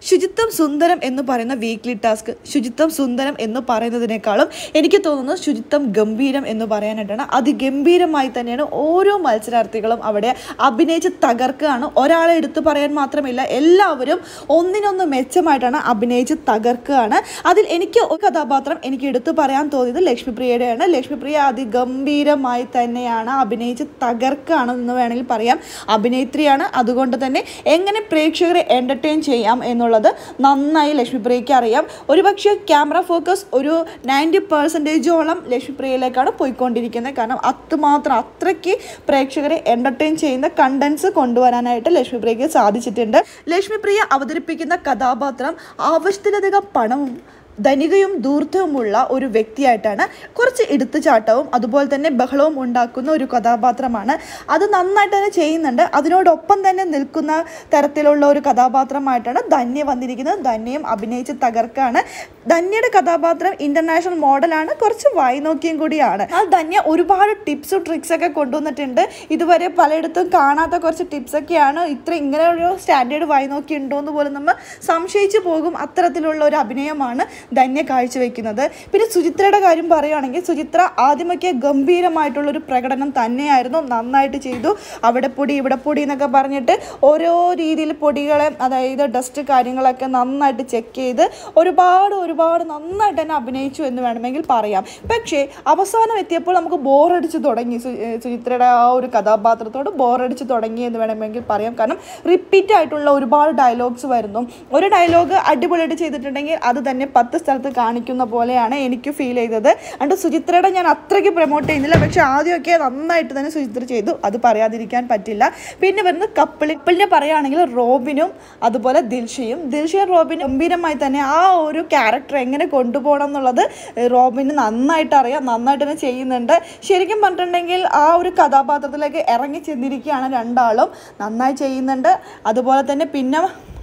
ശുചിത്വം സുന്ദരം എന്ന് പറയുന്ന വീക്ക്ലി ടാസ്ക് ശുചിത്വം സുന്ദരം എന്ന് പറയുന്നതിനേക്കാളും എനിക്ക് തോന്നുന്നത് ശുചിത്വം ഗംഭീരം എന്ന് പറയാനായിട്ടാണ്. അതിഗംഭീരമായി തന്നെയാണ് ഓരോ മത്സരാർത്ഥികളും അവിടെ അഭിനയിച്ച് തകർക്കുകയാണ്. ഒരാളെ എടുത്തു പറയാൻ മാത്രമില്ല, എല്ലാവരും ഒന്നിനൊന്ന് മെച്ചമായിട്ടാണ് അഭിനയിച്ച് തകർക്കുകയാണ്. അതിൽ എനിക്ക് ഒരു കഥാപാത്രം എനിക്ക് എടുത്തു പറയാൻ തോന്നിയത് ലക്ഷ്മിപ്രിയയുടെയാണ്. ലക്ഷ്മിപ്രിയ അതിഗംഭീരമായി തന്നെയാണ് അഭിനയിച്ച് തകർക്കുകയാണെന്ന് വേണമെങ്കിൽ പറയാം. അഭിനേത്രിയാണ്, അതുകൊണ്ട് തന്നെ എങ്ങനെ പ്രേക്ഷകരെ എൻ്റർടൈൻ ചെയ്യാം എന്നുള്ളത് നന്നായി ലക്ഷ്മിപ്രിയയ്ക്ക് അറിയാം. ഒരുപക്ഷെ ക്യാമറ ഫോക്കസ് ഒരു 90% ലക്ഷ്മിപ്രിയയിലേക്കാണ് പോയിക്കൊണ്ടിരിക്കുന്നത്. കാരണം അത്രയ്ക്ക് പ്രേക്ഷകരെ എൻ്റർടൈൻ ചെയ്യുന്ന കണ്ടൻസ് കൊണ്ടുവരാനായിട്ട് ലക്ഷ്മിപ്രിയയ്ക്ക് സാധിച്ചിട്ടുണ്ട്. ലക്ഷ്മിപ്രിയ അവതരിപ്പിക്കുന്ന കഥാപാത്രം ആവശ്യത്തിലധികം പണവും ധനികയും ധൂർത്തവുമുള്ള ഒരു വ്യക്തിയായിട്ടാണ്. കുറച്ച് എടുത്തുചാട്ടവും അതുപോലെ തന്നെ ബഹളവും ഉണ്ടാക്കുന്ന ഒരു കഥാപാത്രമാണ്. അത് നന്നായിട്ട് തന്നെ ചെയ്യുന്നുണ്ട്. അതിനോടൊപ്പം തന്നെ നിൽക്കുന്ന തരത്തിലുള്ള ഒരു കഥാപാത്രമായിട്ടാണ് ധന്യ വന്നിരിക്കുന്നത്. ധന്യയും അഭിനയിച്ച് തകർക്കാണ്. ധന്യയുടെ കഥാപാത്രം ഇൻ്റർനാഷണൽ മോഡലാണ്, കുറച്ച് വായി നോക്കിയും കൂടിയാണ്. ആ ധന്യ ഒരുപാട് ടിപ്സും ട്രിക്സൊക്കെ കൊണ്ടുവന്നിട്ടുണ്ട്. ഇതുവരെ പലയിടത്തും കാണാത്ത കുറച്ച് ടിപ്സൊക്കെയാണ്. ഇങ്ങനെ ഒരു സ്റ്റാൻഡേർഡ് വായി നോക്കി ഉണ്ടോ എന്ന് പോലും നമ്മൾ സംശയിച്ചു പോകും. അത്തരത്തിലുള്ള ഒരു അഭിനയമാണ് ധന്യ കാഴ്ചവെക്കുന്നത്. പിന്നെ സുചിത്രയുടെ കാര്യം പറയുകയാണെങ്കിൽ സുചിത്ര ആദ്യമൊക്കെ ഗംഭീരമായിട്ടുള്ളൊരു പ്രകടനം തന്നെയായിരുന്നു. നന്നായിട്ട് ചെയ്തു. അവിടെ പൊടി ഇവിടെ പൊടി എന്നൊക്കെ പറഞ്ഞിട്ട് ഓരോ രീതിയിൽ പൊടികളെ, അതായത് ഡസ്റ്റ് കാര്യങ്ങളൊക്കെ നന്നായിട്ട് ചെക്ക് ചെയ്ത് ഒരുപാട് നന്നായിട്ട് തന്നെ അഭിനയിച്ചു എന്ന് വേണമെങ്കിൽ പറയാം. പക്ഷേ അവസാനം എത്തിയപ്പോൾ നമുക്ക് ബോറടിച്ച് തുടങ്ങി. സുചിത്രയുടെ ആ ഒരു കഥാപാത്രത്തോട് ബോറടിച്ച് തുടങ്ങി എന്ന് വേണമെങ്കിൽ പറയാം. കാരണം റിപ്പീറ്റ് ആയിട്ടുള്ള ഒരുപാട് ഡയലോഗ്സ് വരുന്നു. ഒരു ഡയലോഗ് അടിപൊളിയായിട്ട് ചെയ്തിട്ടുണ്ടെങ്കിൽ അത് തന്നെ 10 സ്ഥലത്ത് കാണിക്കുന്ന പോലെയാണ് എനിക്ക് ഫീൽ ചെയ്തത്. അതുകൊണ്ട് സുചിത്രയുടെ ഞാൻ അത്രയ്ക്ക് പ്രൊമോട്ട് ചെയ്യുന്നില്ല. പക്ഷെ ആദ്യമൊക്കെ നന്നായിട്ട് തന്നെ സുചിത്ര ചെയ്തു, അത് പറയാതിരിക്കാൻ പറ്റില്ല. പിന്നെ വരുന്നത് കപ്പിളിനെ പറയുകയാണെങ്കിൽ റോബിനും അതുപോലെ ദിൽഷയും റോബിനും ഗംഭീരമായി തന്നെ ആ ഒരു ക്യാരക്ടർ എങ്ങനെ കൊണ്ടുപോകണം എന്നുള്ളത് റോബിന് നന്നായിട്ട് അറിയാം, നന്നായിട്ട് തന്നെ ചെയ്യുന്നുണ്ട്. ശരിക്കും പറഞ്ഞിട്ടുണ്ടെങ്കിൽ ആ ഒരു കഥാപാത്രത്തിലേക്ക് ഇറങ്ങി ചെന്നിരിക്കുകയാണ് രണ്ടാളും, നന്നായി ചെയ്യുന്നുണ്ട്. അതുപോലെ തന്നെ പിന്നെ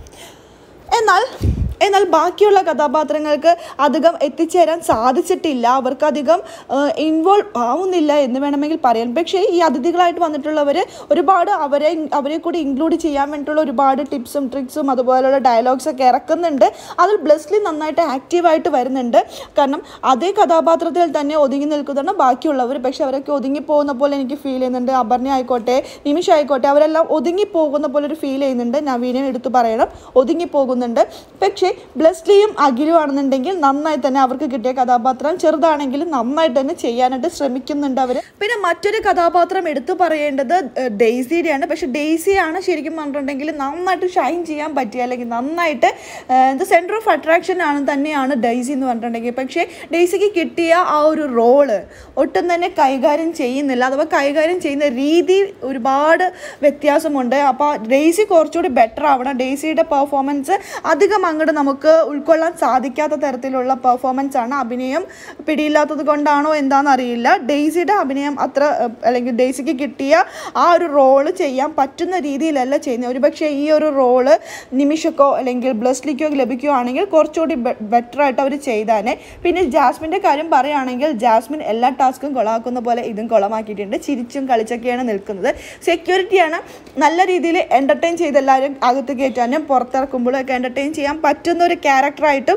എന്നാൽ ബാക്കിയുള്ള കഥാപാത്രങ്ങൾക്ക് അധികം എത്തിച്ചേരാൻ സാധിച്ചിട്ടില്ല. അവർക്കധികം ഇൻവോൾവ് ആവുന്നില്ല എന്ന് വേണമെങ്കിൽ പറയാം. പക്ഷേ ഈ അതിഥികളായിട്ട് വന്നിട്ടുള്ളവർ ഒരുപാട് അവരെ കൂടി ഇൻക്ലൂഡ് ചെയ്യാൻ വേണ്ടിയിട്ടുള്ള ഒരുപാട് ടിപ്സും ട്രിക്സും അതുപോലെയുള്ള ഡയലോഗ്സൊക്കെ ഇറക്കുന്നുണ്ട്. അതിൽ ബ്ലെസ്ലി നന്നായിട്ട് ആക്റ്റീവായിട്ട് വരുന്നുണ്ട്. കാരണം അതേ കഥാപാത്രത്തിൽ തന്നെ ഒതുങ്ങി നിൽക്കുന്നതാണ് ബാക്കിയുള്ളവർ. പക്ഷെ അവരൊക്കെ ഒതുങ്ങിപ്പോകുന്ന പോലെ എനിക്ക് ഫീൽ ചെയ്യുന്നുണ്ട്. അപർണ ആയിക്കോട്ടെ, നിമിഷ ആയിക്കോട്ടെ, അവരെല്ലാം ഒതുങ്ങിപ്പോകുന്ന പോലെ ഒരു ഫീൽ ചെയ്യുന്നുണ്ട്. നവീനെ എടുത്തു പറയണം, ഒതുങ്ങിപ്പോകുന്നുണ്ട്. പക്ഷേ ബ്ലെസ്ലിയും അഖിലും ആണെന്നുണ്ടെങ്കിൽ നന്നായി തന്നെ അവർക്ക് കിട്ടിയ കഥാപാത്രം ചെറുതാണെങ്കിലും നന്നായിട്ട് തന്നെ ചെയ്യാനായിട്ട് ശ്രമിക്കുന്നുണ്ട് അവർ. പിന്നെ മറ്റൊരു കഥാപാത്രം എടുത്തു പറയേണ്ടത് ഡെയ്സിയുടെയാണ്. പക്ഷെ ഡെയ്സിയാണ് ശരിക്കും പറഞ്ഞിട്ടുണ്ടെങ്കിൽ നന്നായിട്ട് ഷൈൻ ചെയ്യാൻ പറ്റിയ, അല്ലെങ്കിൽ നന്നായിട്ട് സെൻറ്റർ ഓഫ് അട്രാക്ഷൻ തന്നെയാണ് ഡെയ്സി എന്ന് പറഞ്ഞിട്ടുണ്ടെങ്കിൽ. പക്ഷേ ഡെയ്സിക്ക് കിട്ടിയ ആ ഒരു റോള് ഒട്ടും തന്നെ കൈകാര്യം ചെയ്യുന്നില്ല. അഥവാ കൈകാര്യം ചെയ്യുന്ന രീതി ഒരുപാട് വ്യത്യാസമുണ്ട്. അപ്പോൾ ഡെയ്സി കുറച്ചുകൂടി ബെറ്റർ ആവണം. ഡെയ്സിയുടെ പെർഫോമൻസ് അധികം അങ്ങോട്ട് നമുക്ക് ഉൾക്കൊള്ളാൻ സാധിക്കാത്ത തരത്തിലുള്ള പെർഫോമൻസ് ആണ്. അഭിനയം പിടിയില്ലാത്തത് കൊണ്ടാണോ എന്താണെന്ന് അറിയില്ല. ഡെയ്സിയുടെ അഭിനയം അല്ലെങ്കിൽ ഡെയ്സിക്ക് കിട്ടിയ ആ ഒരു റോള് ചെയ്യാൻ പറ്റുന്ന രീതിയിലല്ല ചെയ്യുന്നത്. ഒരുപക്ഷെ ഈ ഒരു റോള് നിമിഷക്കോ അല്ലെങ്കിൽ ബ്ലെസ്ലിക്കോ ലഭിക്കുകയാണെങ്കിൽ കുറച്ചുകൂടി ബെറ്ററായിട്ട് അവർ ചെയ്താനെ. പിന്നെ ജാസ്മിൻ്റെ കാര്യം പറയുകയാണെങ്കിൽ ജാസ്മിൻ എല്ലാ ടാസ്കും കൊളാക്കുന്ന പോലെ ഇതും കൊളമാക്കിയിട്ടുണ്ട്. ചിരിച്ചും കളിച്ചൊക്കെയാണ് നിൽക്കുന്നത്. സെക്യൂരിറ്റിയാണ്, നല്ല രീതിയിൽ എൻ്റർടൈൻ ചെയ്ത് എല്ലാവരും അകത്ത് കയറ്റാനും പുറത്തിറക്കുമ്പോഴും ഒക്കെ എൻ്റർടൈൻ ചെയ്യാൻ പറ്റുന്ന ഒരു ക്യാരക്ടറായിട്ടും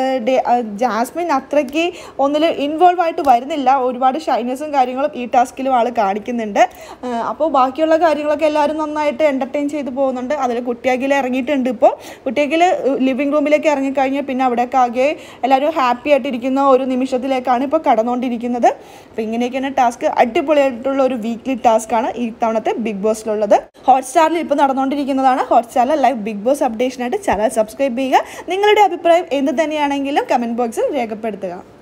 ജാസ്മിൻ അത്രയ്ക്ക് ഒന്നിൽ ഇൻവോൾവ് ആയിട്ട് വരുന്നില്ല. ഒരുപാട് ഷൈനസും കാര്യങ്ങളും ഈ ടാസ്കിലും ആൾ കാണിക്കുന്നുണ്ട്. അപ്പോൾ ബാക്കിയുള്ള കാര്യങ്ങളൊക്കെ എല്ലാവരും നന്നായിട്ട് എൻ്റർടൈൻ ചെയ്ത് പോകുന്നുണ്ട്. അതിൽ കുട്ടിയാക്കിൽ ഇറങ്ങിയിട്ടുണ്ട്. ഇപ്പോൾ കുട്ടിയാക്കിൽ ലിവിങ് റൂമിലേക്ക് ഇറങ്ങിക്കഴിഞ്ഞാൽ പിന്നെ അവിടെയൊക്കെ ആകെ എല്ലാവരും ഹാപ്പി ആയിട്ടിരിക്കുന്ന ഒരു നിമിഷത്തിലേക്കാണ് ഇപ്പോൾ കടന്നുകൊണ്ടിരിക്കുന്നത്. അപ്പോൾ ഇങ്ങനെയൊക്കെയാണ് ടാസ്ക്. അടിപൊളിയായിട്ടുള്ള ഒരു വീക്ക്ലി ടാസ്ക്കാണ് ഈ തവണത്തെ ബിഗ് ബോസിലുള്ളത്. ഹോട്ട്സ്റ്റാറിൽ ഇപ്പോൾ നടന്നുകൊണ്ടിരിക്കുന്നതാണ്. ഹോട്ട്സ്റ്റാറിൽ ലൈവ് ബിഗ് ബോസ് അപ്ഡേഷനായിട്ട് ചാനൽ സബ്സ്ക്രൈബ് ചെയ്യുക. നിങ്ങളുടെ അഭിപ്രായം എന്ത് തന്നെയാണെങ്കിലും കമൻറ്റ് ബോക്സിൽ രേഖപ്പെടുത്തുക.